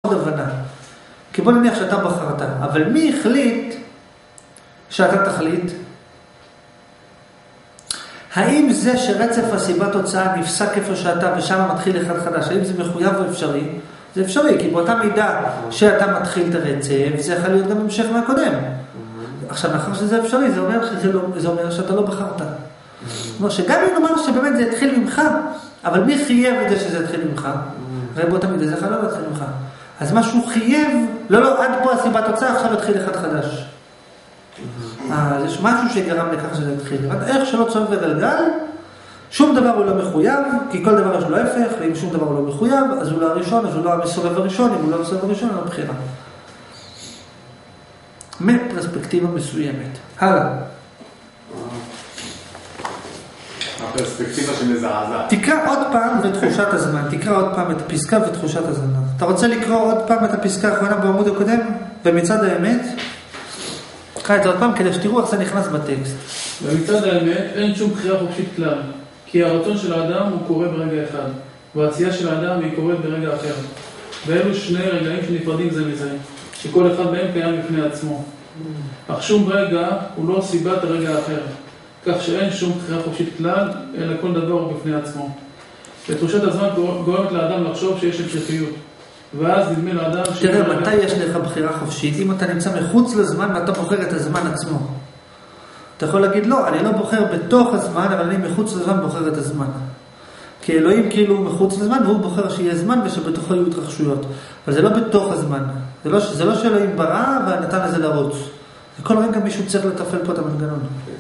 הבנה. כי בוא נניח שאתה בחרת, אבל מי החליט שאתה תחליט? האם זה שרצף הסיבה תוצאה נפסק איפה שאתה ושם מתחיל אחד חדש, האם זה מחויב או אפשרי? זה אפשרי, כי באותה מידה שאתה מתחיל את הרצף, זה יכול להיות גם המשך מהקודם. עכשיו, לאחר שזה אפשרי, זה אומר שאתה לא בחרת. כלומר, שגם אם נאמר שבאמת זה יתחיל ממך, אבל מי חייב את זה שזה יתחיל ממך? הרי באותה מידה זה יכול לא יתחיל ממך. אז משהו חייב, לא, עד פה הסיבה תוצאה, עכשיו יתחיל אחד חדש. אז יש משהו שגרם לכך שזה יתחיל. איך שלא צועק וגלגל, שום דבר הוא לא מחויב, כי כל דבר יש לו הפך, ואם שום דבר הוא לא מחויב, אז הוא לא הראשון, אז הוא לא המסובב הראשון, אם הוא לא המסובב הראשון, הוא לא בחירה. מפרספקטיבה מסוימת. הלאה. הפרספקטיבה שמזעזעת. תקרא עוד פעם בתחושת הזמן, תקרא עוד פעם את הפסקה ותחושת הזמן. אתה רוצה לקרוא עוד פעם את הפסקה האחרונה בעמוד הקודם? במצד האמת? תקרא את זה עוד פעם כדי שתראו איך זה נכנס בטקסט. במצד האמת אין שום בחירה חופשית כלל, כי הרצון של האדם הוא קורה ברגע אחד, והעשייה של האדם היא קורית ברגע אחר. ואלו שני רגעים שנפרדים זה מזה, שכל אחד מהם קיים בפני עצמו. אך שום רגע הוא לא סיבת הרגע האחר, כך שאין שום בחירה חופשית כלל, אלא כל דבר הוא בפני עצמו. ותחושת הזמן גורמת לאדם לחשוב שיש המשכיות, ואז נדמה לאדם תראה, מתי יש לך בחירה חופשית? אם אתה נמצא מחוץ לזמן ואתה בוחר את הזמן עצמו. אתה יכול להגיד, לא, אני לא בוחר בתוך הזמן, אבל אני מחוץ לזמן בוחר את הזמן. כי אלוהים כאילו מחוץ לזמן, והוא בוחר שיהיה זמן ושבתוכו יהיו התרחשויות. אבל זה לא בתוך הזמן. זה לא שאלוהים ברא ונתן לזה לרוץ. כל רגע מישהו צריך לתפעל פה את המנגנון.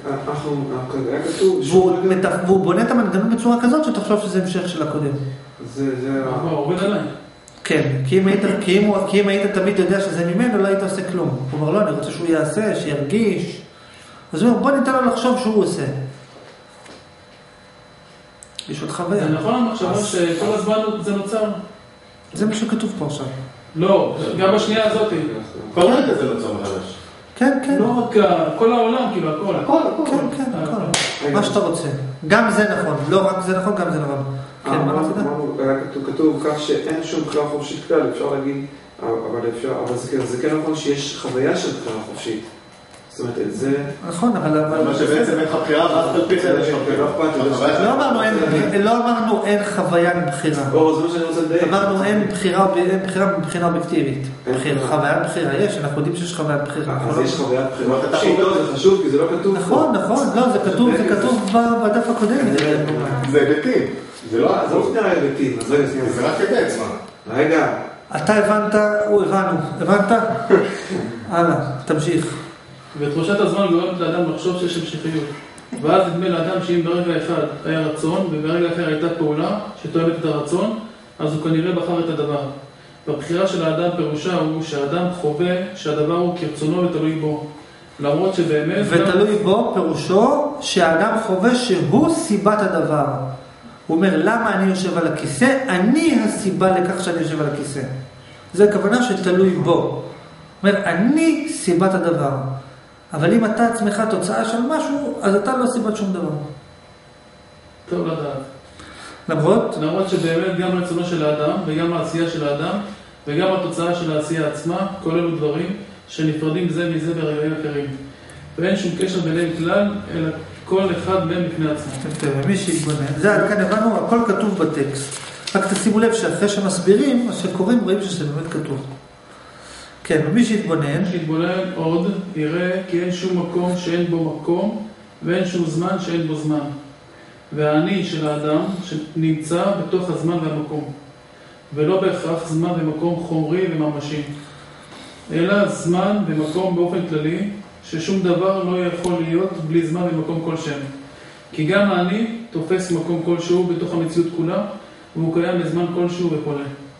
והוא בונה את המנגנון בצורה כזאת שתחשוב שזה המשך של הקודם. זה עובד עליי. כן, כי אם היית תמיד יודע שזה ממנו, לא היית עושה כלום. הוא אומר, לא, אני רוצה שהוא יעשה, שירגיש. אז הוא אומר, בוא ניתן לו לחשוב שהוא עושה. יש עוד חוויה. זה נכון המחשבה שכל הזמן זה נוצר? זה מה שכתוב פה עכשיו. לא, גם בשנייה הזאת. כל רגע זה נוצר מחדש. כן, כן. לא רק כל העולם, כאילו הכל. כן, כן, הכל. מה שאתה רוצה. גם זה נכון. לא רק זה נכון, גם זה נכון. כן, מה רצית? כתוב כך שאין שום בחירה חופשית כלל, אפשר להגיד, אבל זה כן נכון שיש חוויה של בחירה חופשית. זאת אומרת, זה... נכון, אבל... מה שבעצם אין לך בחירה, ואז תלפית יש לך בחירה. לא אמרנו אין חוויה מבחירה. זה מה שאני רוצה לדייק. אמרנו אין בחירה מבחינה אובייקטיבית. חוויה בחירה יש, אנחנו יודעים שיש חוויה בחירה. אז יש חוויה בחירה חופשית, זה חשוב, כי זה לא כתוב. נכון, לא, זה כתוב בדף הקודם. זה היבטים. זה לא שנייה היבטים. זה רק היבט, מה? רגע. אתה הבנת, הבנת? הלאה, תמשיך. ותחושת הזמן גורמת לאדם לחשוב שיש המשכיות. ואז נדמה לאדם שאם ברגע אחד היה רצון, וברגע אחר הייתה פעולה שתואמת את הרצון, אז הוא כנראה בחר את הדבר. בבחירה של האדם פירושה הוא שהאדם חווה שהדבר הוא כרצונו ותלוי בו. למרות שבאמת... ותלוי בו פירושו שהאדם חווה שהוא סיבת הדבר. הוא אומר, למה אני יושב על הכיסא? אני הסיבה לכך שאני יושב על הכיסא. זה הכוונה שתלוי בו. הוא אומר, אני סיבת הדבר. אבל אם אתה עצמך תוצאה של משהו, אז אתה לא סיבת שום דבר. טוב לדעת. למרות שבאמת גם רצונו של האדם, וגם העשייה של האדם, וגם התוצאה של העשייה עצמה, כל אלו דברים שנפרדים זה מזה ברגעים אחרים. ואין שום קשר ביניהם כלל, אלא כל אחד מהם בפני עצמו. מי שיתבונן. זה עד כאן הבנו, הכל כתוב בטקסט. רק תשימו לב שאחרי שמסבירים, מה שקוראים רואים שזה באמת כתוב. כן, ומי שיתבונן עוד יראה כי אין שום מקום שאין בו מקום, ואין שום זמן שאין בו זמן. והאני של האדם שנמצא בתוך הזמן והמקום, ולא בהכרח זמן ומקום חומרי וממשי, אלא זמן ומקום באופן כללי, ששום דבר לא יכול להיות בלי זמן ומקום כלשהם. כי גם האני תופס מקום כלשהו בתוך המציאות כולה, והוא קיים בזמן כלשהו וכולי.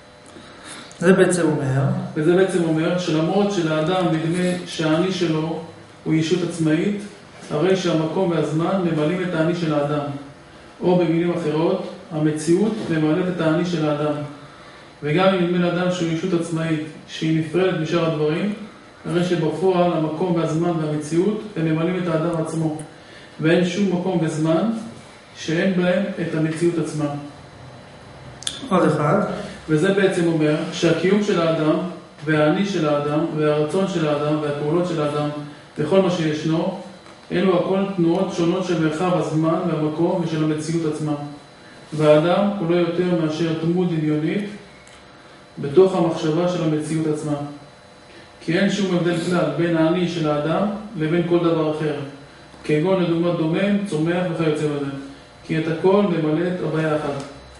זה בעצם אומר? וזה בעצם אומר שלמרות שלאדם נדמה שהאני שלו הוא ישות עצמאית, הרי שהמקום והזמן ממלאים את האני של האדם. או במילים אחרות, המציאות ממלאת את האני של האדם. וגם אם נדמה לאדם שהוא ישות עצמאית, שהיא נפרדת משאר הדברים, הרי שבפועל המקום והזמן והמציאות הם ממלאים את האדם עצמו. ואין שום מקום וזמן שאין בהם את המציאות עצמה. עוד אחד. וזה בעצם אומר שהקיום של האדם והאני של האדם והרצון של האדם והפעולות של האדם וכל מה שישנו, אלו הכל תנועות שונות של מרחב הזמן והמקום ושל המציאות עצמה. והאדם הוא לא יותר מאשר דמות דמיונית בתוך המחשבה של המציאות עצמה. כי אין שום הבדל כלל בין האני של האדם לבין כל דבר אחר. כגון לדוגמת דומם, צומח וכיוצא בזה. כי את הכל ממלא את הוויה אחת.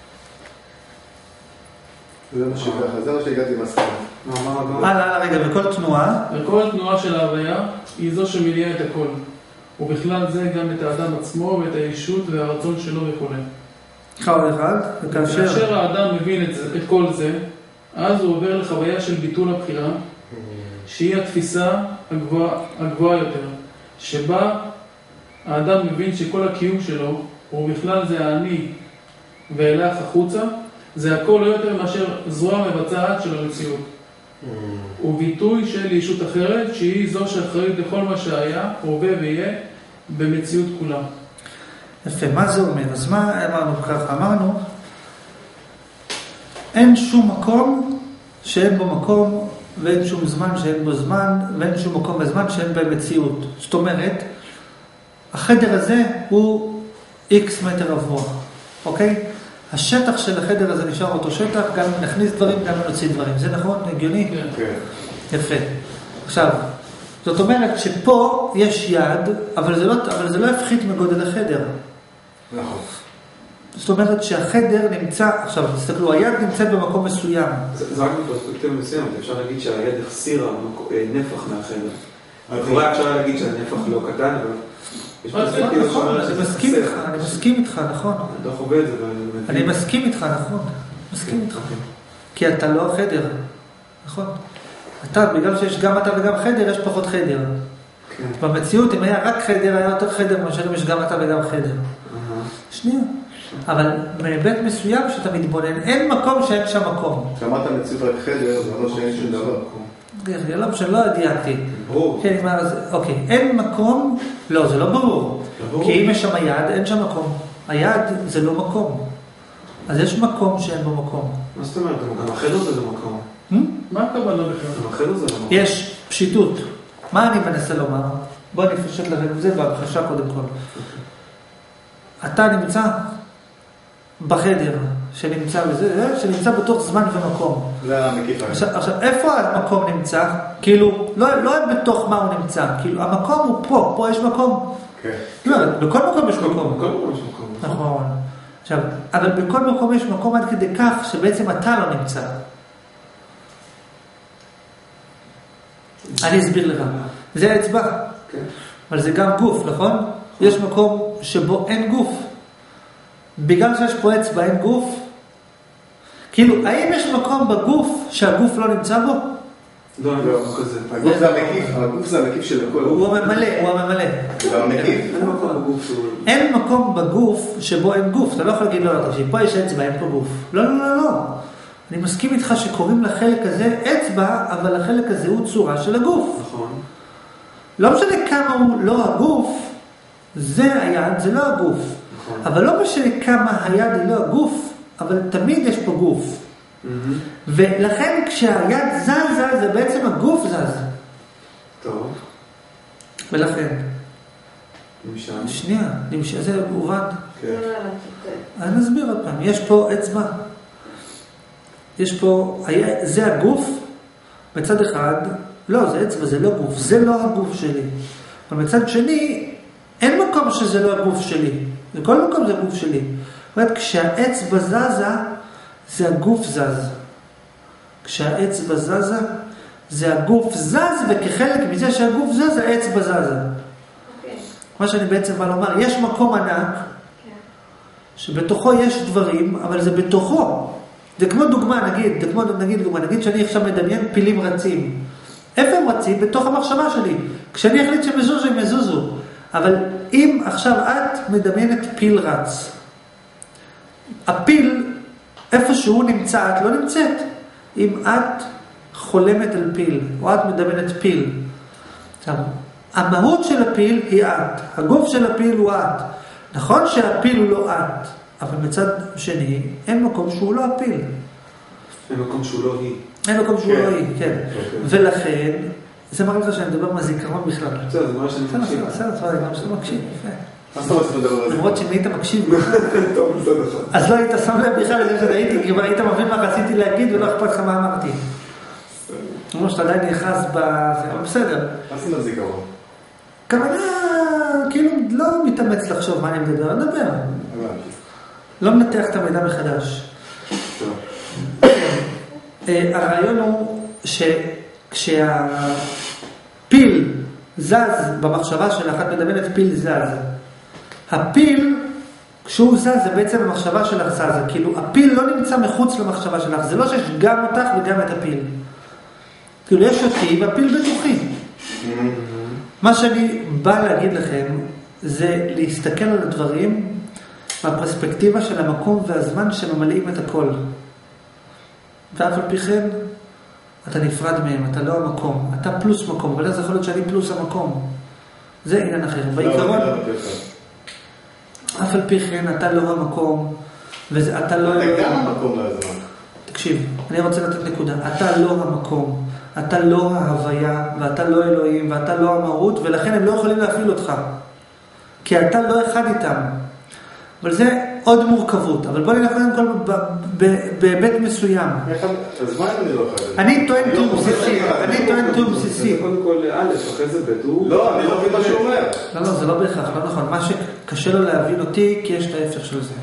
זה מה שהגעתי מסכנה. הלאה, רגע, וכל תנועה? וכל תנועה של ההוויה היא זו שמניעה את הכל. ובכלל זה גם את האדם עצמו ואת הישות והרצון שלו וכו'. עוד אחד, וכאשר האדם מבין את כל זה, אז הוא עובר לחוויה של ביטול הבחירה, שהיא התפיסה הגבוהה יותר, שבה האדם מבין שכל הקיום שלו, ובכלל זה האני ואילך החוצה, זה הכל לא יותר מאשר זרוע מבצעת של המציאות. וביטוי של ישות אחרת, שהיא זו שאחראית לכל מה שהיה, הווה ויהיה, במציאות כולה. יפה, מה זה אומר? אז מה אמרנו ככה? אמרנו, אין שום מקום שאין בו מקום, ואין שום זמן שאין בו זמן, ואין שום מקום בזמן שאין בו מציאות. זאת אומרת, החדר הזה הוא X מטר רבוע, אוקיי? השטח של החדר הזה נשאר אותו שטח, גם נכניס דברים, גם נוציא דברים. זה נכון? הגיוני? כן. יפה. עכשיו, זאת אומרת שפה יש יד, אבל זה לא הפחית מגודל החדר. נכון. זאת אומרת שהחדר נמצא, עכשיו תסתכלו, היד נמצאת במקום מסוים. זה רק בפרספקטיבה מסוימת, אפשר להגיד שהיד החסירה נפח מהחדר. אולי אפשר להגיד שהנפח לא קטן, אבל יש פרספקטיבה שאומרת שזה חסר. אני מסכים איתך, נכון. אתה חווה את זה. אני מסכים איתך, נכון. מסכים איתך. כי אתה לא החדר, נכון. אתה, בגלל שיש גם אתה וגם חדר, יש פחות חדר. במציאות, אם היה רק חדר, היה יותר חדר, מאשר אם יש גם אתה וגם חדר. שנייה. אבל בהיבט מסוים שאתה מתבונן, אין מקום שאין שם מקום. כשאמרת מציאות רק חדר, זה לא שאין שום דבר. לא משנה, לא הדייקתי. ברור. אוקיי, אין מקום, לא, זה לא ברור. כי אם יש שם יד, אין שם מקום. היד זה לא מקום. אז יש מקום שאין בו מקום. מה זאת אומרת? גם החדר זה לא מקום. מה הכוונה בכלל? גם החדר זה לא מקום. יש פשיטות. מה אני מנסה לומר? בוא נפשט לכם את זה בהבחשה קודם כל. אתה נמצא בחדר שנמצא בתוך זמן ומקום. זה המקיף. עכשיו, איפה המקום נמצא? כאילו, לא בתוך מה הוא נמצא, כאילו, המקום הוא פה יש מקום. כן. לא, בכל מקום יש מקום. בכל מקום יש מקום. נכון. עכשיו, אבל בכל מקום יש מקום עד כדי כך שבעצם אתה לא נמצא. אני אסביר לך. זה האצבע. כן. אבל זה גם גוף, נכון? יש מקום שבו אין גוף. בגלל שיש פה אצבע, אין גוף. כאילו, האם יש מקום בגוף שהגוף לא נמצא בו? לא כזה. הגוף זה המקיף של הכל. הוא הממלא. זה המקיף. אין מקום בגוף. אין מקום בגוף שבו אין גוף. אתה לא יכול להגיד, לא, תקשיב, פה יש אצבע, אין פה גוף. לא. אני מסכים איתך שקוראים לחלק הזה אצבע, אבל החלק הזה הוא צורה של הגוף. נכון. לא משנה כמה הוא לא הגוף, זה היד, זה לא הגוף. נכון. אבל לא משנה כמה היד היא לא הגוף, אבל תמיד יש פה גוף. ולכן כשהיד זזה, זה בעצם הגוף זז. טוב. ולכן. נמשל. שנייה, זה מובן. כן. אני נסביר עוד פעם. יש פה אצבע. יש פה, זה הגוף, מצד אחד, לא, זה אצבע, זה לא גוף, זה לא הגוף שלי. אבל מצד שני, אין מקום שזה לא הגוף שלי. בכל מקום זה הגוף שלי. זאת אומרת, כשהאצבע זזה, זה הגוף זז. כשהאצבע זזה, זה הגוף זז, וכחלק מזה שהגוף זז, האצבע זזה. מה שאני בעצם בא לומר, יש מקום ענק, שבתוכו יש דברים, אבל זה בתוכו. זה כמו דוגמה, נגיד שאני עכשיו מדמיין פילים רצים. איפה הם רצים? בתוך המחשבה שלי. כשאני אחליט שהם מזוזו, הם מזוזו. אבל אם עכשיו את מדמיינת פיל רץ, הפיל, איפה שהוא נמצא, את לא נמצאת. אם את חולמת על פיל, או את מדמיינת פיל. עכשיו, המהות של הפיל היא את. הגוף של הפיל הוא את. נכון שהפיל הוא לא את, אבל מצד שני, אין מקום שהוא לא הפיל. אין מקום שהוא לא היא. אין מקום שהוא לא היא, כן. ולכן, זה מראה לך שאני מדבר מהזיכרון בכלל. בסדר, זה מראה שאני מקשיב. בסדר, גם שאתה מקשיב, יפה. מה זאת אומרת שאתה מדבר על זה? למרות שאם היית מקשיב, טוב, בסדר לך. אז לא היית שם לב בכלל לזה שזה הייתי, כי היית מבין מה רציתי להגיד ולא אכפת לך מה אמרתי. כמו שאתה עדיין נאחז בזה, אבל בסדר. מה זאת אומרת זיכרון? כוונה, כאילו, לא מתאמץ לחשוב מה אני מדבר, אני מדבר. הבנתי. לא מנתח את המידע מחדש. הרעיון הוא שכשהפיל זז במחשבה שלך, את מדמיינת פיל זז. הפיל, כשהוא זז, זה בעצם המחשבה שלך זזה. כאילו, הפיל לא נמצא מחוץ למחשבה שלך. זה לא שיש גם אותך וגם את הפיל. כאילו, יש אותי והפיל בתוכי. מה שאני בא להגיד לכם, זה להסתכל על הדברים מהפרספקטיבה של המקום והזמן שממלאים את הכל. ואף על פי כן, אתה נפרד מהם, אתה לא המקום. אתה פלוס מקום, אבל אז יכול להיות שאני פלוס המקום. זה עניין אחר. בעיקרון, אף על פי כן, אתה לא המקום, ואתה לא... אתה גם המקום והזמן. תקשיב, אני רוצה לתת נקודה. אתה לא המקום, אתה לא ההוויה, ואתה לא אלוהים, ואתה לא המהות, ולכן הם לא יכולים להפעיל אותך. כי אתה לא אחד איתם. אבל זה עוד מורכבות. אבל בוא נלך קודם כל בהיבט מסוים. אז מה אם אני לא אחד? אני טוען תום בסיסי. קודם כל א', אחרי זה ב' הוא... לא, אני לא מבין מה שהוא אומר. לא, זה לא בהכרח, לא נכון. מה שקשה לו להבין אותי, כי יש את ההפך של זה.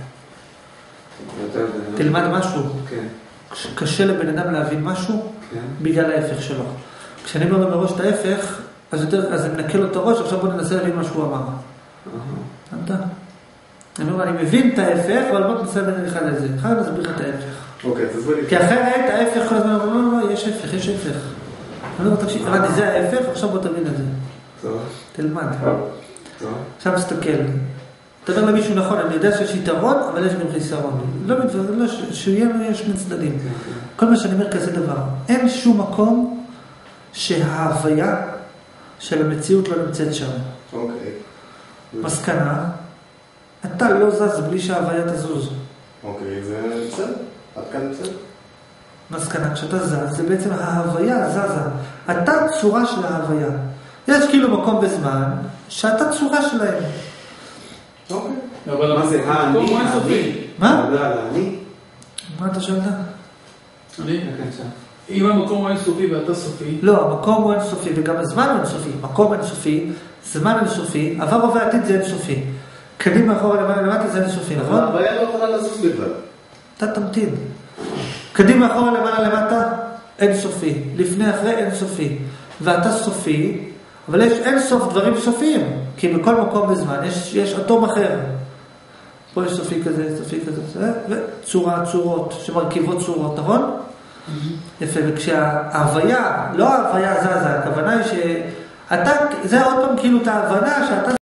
תלמד משהו. קשה לבן אדם להבין משהו, בגלל ההפך שלו. כשאני אומר לו מראש את ההפך, אז אני מנקל לו את הראש, עכשיו בוא ננסה להבין מה שהוא אמר. אני אומר, אני מבין את ההפך, אבל בוא ננסה להבין אחד על זה. אחד נסביר לך את ההפך. אוקיי, תסביר לי. כי אחרת ההפך כל הזמן אומר, לא, יש הפך, יש הפך. אני אומר, תקשיב, זה ההפך, עכשיו בוא תבין את זה. תלמד. עכשיו תסתכל. תדבר למישהו נכון, אני יודע שיש יתרון, אבל יש גם חיסרון. לא שיהיה לנו יש שני צדדים. כל מה שאני אומר כזה דבר. אין שום מקום שההוויה של המציאות לא נמצאת שם. אוקיי. מסקנה, אתה לא זז בלי שההוויה תזוז. אוקיי, זה בסדר. עד כאן בסדר. מסקנה, כשאתה זז, זה בעצם ההוויה זזה. אתה צורה של ההוויה. יש כאילו מקום בזמן שאתה צורה שלהם. אוקיי. מה זה? אני? מה? אני? מה אתה שואלת? אני? אם המקום הוא אינסופי ואתה סופי... לא, המקום הוא אינסופי וגם הזמן הוא אינסופי. מקום אינסופי, זמן אינסופי, עבר ועתיד זה אינסופי. קדימה אחורה למעלה למטה זה אינסופי, נכון? אבל הבעיה לא יכולה לזוז בכלל. אתה תמתין. קדימה אחורה למעלה למטה, אינסופי. לפני אחרי אינסופי. ואתה סופי, אבל יש אינסוף דברים סופיים. כי בכל מקום בזמן יש אטום אחר. פה יש סופי כזה, וצורה, צורות שמרכיבות צורות, נכון? יפה, וכשההוויה, לא ההוויה זזה, הכוונה היא שאתה, זה עוד פעם כאילו את ההבנה שאתה